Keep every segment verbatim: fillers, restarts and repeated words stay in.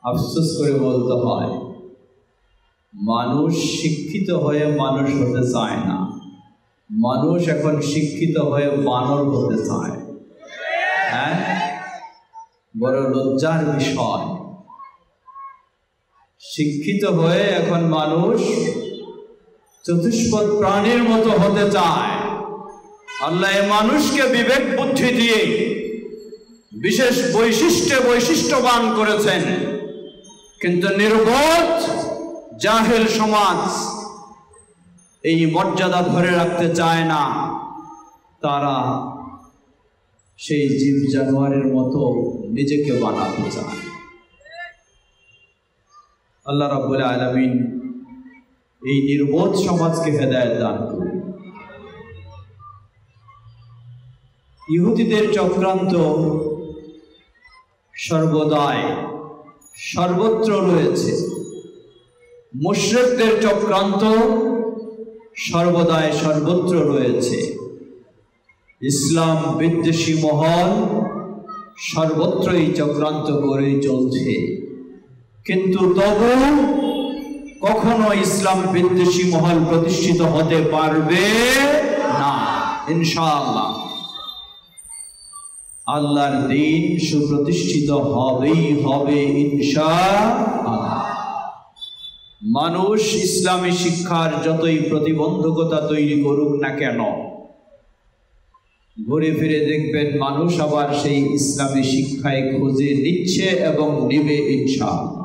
আফসোস করে বলতে হয়, মানুষ শিক্ষিত হয়ে মানুষ হতে চায় না, মানুষ এখন শিক্ষিত হয়ে বানর হতে চায়। হ্যাঁ, বড় লজ্জার বিষয়। শিক্ষিত হয়ে এখন মানুষ চতুষ্পদ প্রাণীর মতো হতে চায়। আল্লাহ মানুষকে বিবেক বুদ্ধি দিয়ে বিশেষ বৈশিষ্ট্যে বৈশিষ্ট্যবান করেছেন, কিন্তু নির্বোধ জাহেল সমাজ এই মর্যাদা ধরে রাখতে চায় না। তারা সেই জীব জানোয়ারের মতো নিজেকে বানাতে চায়। আল্লাহ রাব্বুল আলামিন এই নির্বোধ সমাজকে হেদায়েত দান করুন। ইহুদিদের চক্রান্ত সর্বদাই সর্বত্র রয়েছে, মুশরিকদের চক্রান্ত সর্বদাই সর্বত্র রয়েছে, ইসলাম বিদ্বেষী মহল সর্বত্রই চক্রান্ত করে চলছে। কিন্তু তবু কখনো ইসলাম বিদ্বেষী মহল প্রতিষ্ঠিত হতে পারবে না ইনশাআল্লাহ। আল্লাহর দ্বীন সুপ্রতিষ্ঠিত হবেই হবে ইনশাআল্লাহ। মানুষ ইসলামী শিক্ষার যতই প্রতিবন্ধকতা তৈরি করুক না কেন, ঘুরে ফিরে দেখবেন মানুষ আবার সেই ইসলামী শিক্ষায় খুঁজে নিচ্ছে এবং নিবে ইনশাআল্লাহ।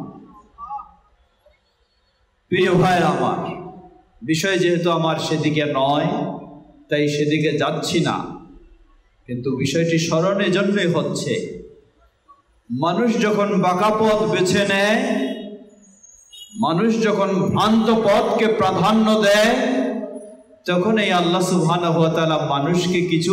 প্রিয় ভাই আমার, বিষয় যেহেতু আমার সেদিকে নয় তাই সেদিকে যাচ্ছি না, কিন্তু বিষয়টি স্মরণে জন্যই হচ্ছে। মানুষ যখন বাঁকা পথ বেছে নেয়, মানুষ যখন ভ্রান্ত পথকে প্রাধান্য দেয়, তখন এই আল্লাহ সুবহানাহু ওয়া তাআলা মানুষকে কিছু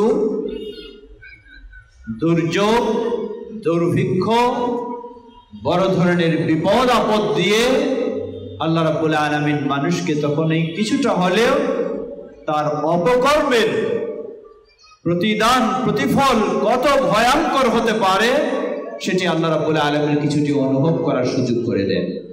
দুর্যোগ, দুর্ভিক্ষ, বড় ধরনের বিপদ আপদ দিয়ে আল্লাহ রাব্বুল আলামিন মানুষকে তখন এই কিছুটা হলেও তার অপকর্মের প্রতিদান প্রতিফল কত ভয়ঙ্কর হতে পারে সেটি আল্লাহ রাব্বুল আলামিন কিছুটি অনুভব করার সুযোগ করে দেন।